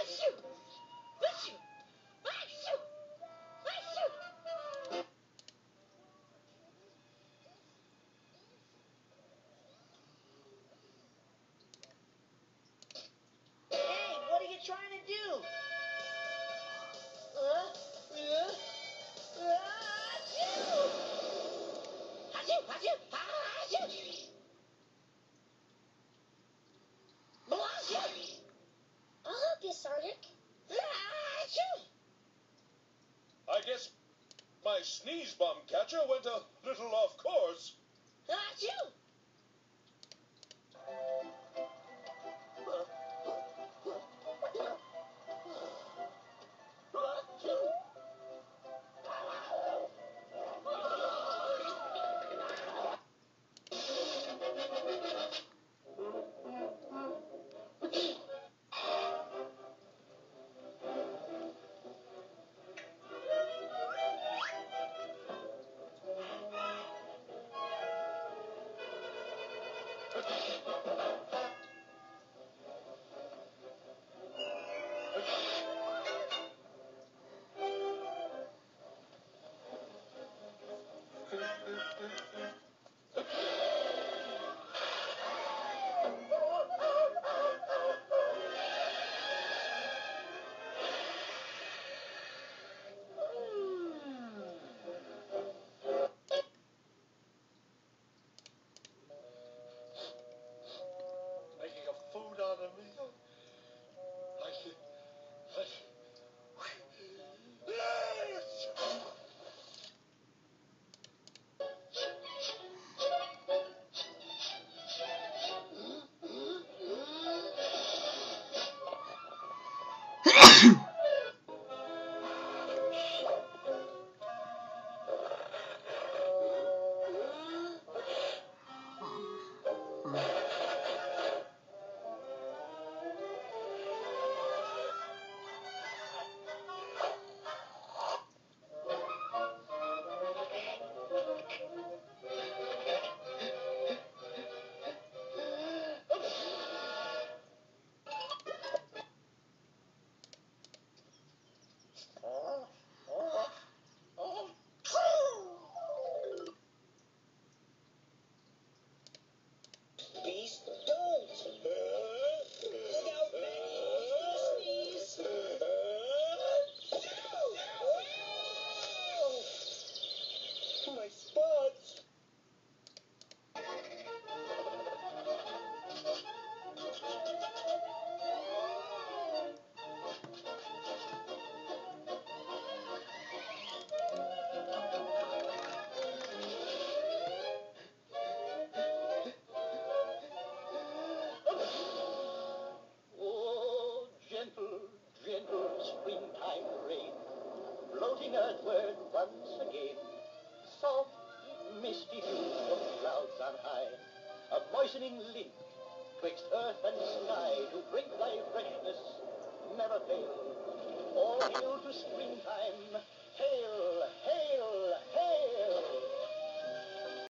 What are you trying to do? I'll help you, Sergeant. I guess my sneeze bomb catcher went a little off course. Making a food out of me. Beast, don't! Look out, Maggie! He's gonna sneeze! My spots! Springtime rain, floating earthward once again. Soft, misty dew from clouds on high, a moistening link twixt earth and sky.